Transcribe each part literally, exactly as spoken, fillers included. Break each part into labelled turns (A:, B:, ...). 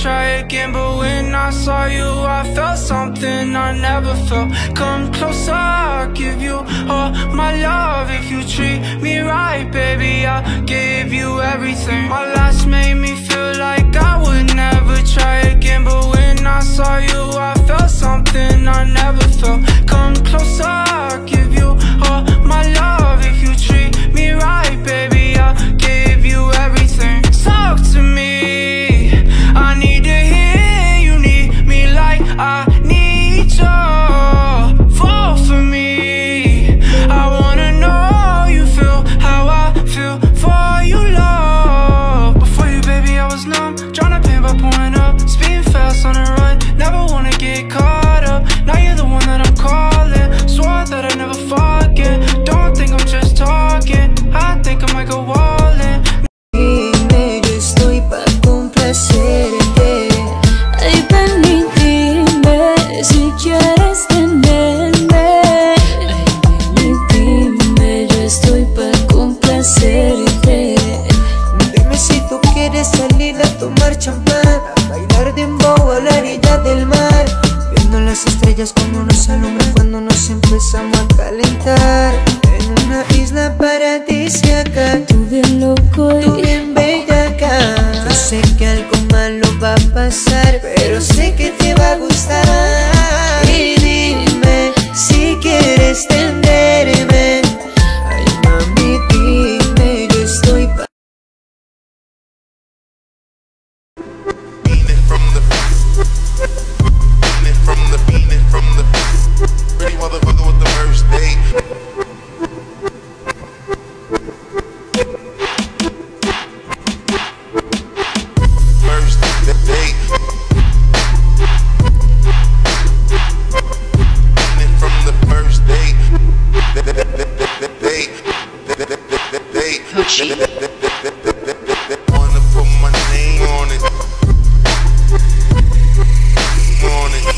A: try again, but when I saw you, I felt something I never felt. Come closer, I'll give you all my love. If you treat me right, baby, I'll give you everything. My last made me feel like I would never try again, but when I saw you, I felt something I never felt. Come closer, I'll give you all my love. If you treat me right, baby, I'll give you everything. Talk to me, I need to hear you need me like I need you. Fall for me, I wanna know you feel how I feel for you, love. Before you, baby, I was numb, tryna pain by pouring up, speeding fast on the run, never wanna get caught up. Now you're the one that I'm calling, swore that I'd never fall again. Don't think I'm just talking, I think I might go all in.
B: Dime, yo estoy pa' complacerte. Ay, ven y dime si quieres tenerme. Ay, ven y dime, yo estoy pa' complacerte. Dime si tú quieres salir a tomar champán, a bailar dembow a la orilla del mar, viendo las estrellas como nos alumbran cuando nos empezamos a calentar. En una isla paradisíaca, tú bien loco y tú bien bellaca. Yo sé que algo malo va a pasar, pero sé que te va a gustar. Y dime si quieres tenderme. Ay, mami, dime, yo estoy pa'
C: pretty motherfucker with the first date. First date. From the first date. Date. Wanna put my name on it. On it.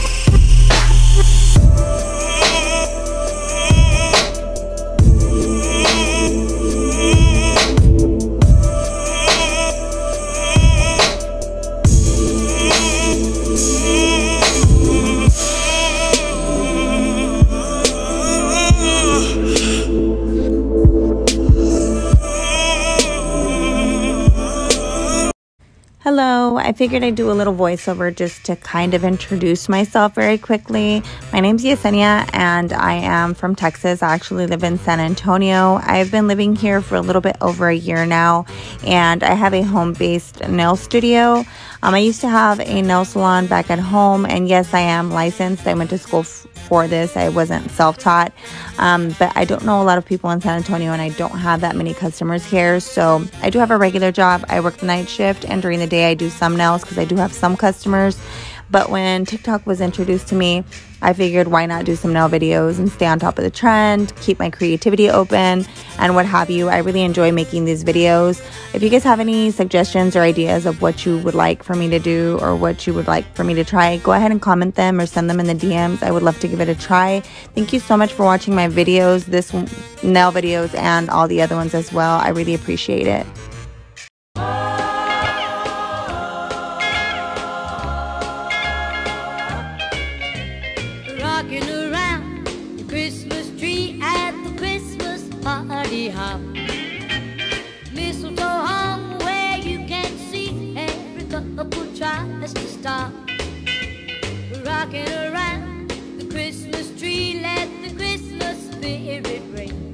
D: Hello, I figured I'd do a little voiceover just to kind of introduce myself very quickly. My name's Yesenia and I am from Texas. I actually live in San Antonio. I've been living here for a little bit over a year now, and I have a home-based nail studio. Um, I used to have a nail salon back at home, and yes, I am licensed. I went to school for this. I wasn't self-taught, um, but I don't know a lot of people in San Antonio, and I don't have that many customers here. So I do have a regular job. I work the night shift, and during the day I do some nails because I do have some customers. But when TikTok was introduced to me, I figured why not do some nail videos and stay on top of the trend, keep my creativity open, and what have you. I really enjoy making these videos. If you guys have any suggestions or ideas of what you would like for me to do or what you would like for me to try, go ahead and comment them or send them in the D Ms. I would love to give it a try. Thank you so much for watching my videos, this nail videos and all the other ones as well. I really appreciate it.
E: Rocking around the Christmas tree at the Christmas party hop. Mistletoe hung where you can see every couple tries to stop. Rocking around the Christmas tree, let the Christmas spirit ring.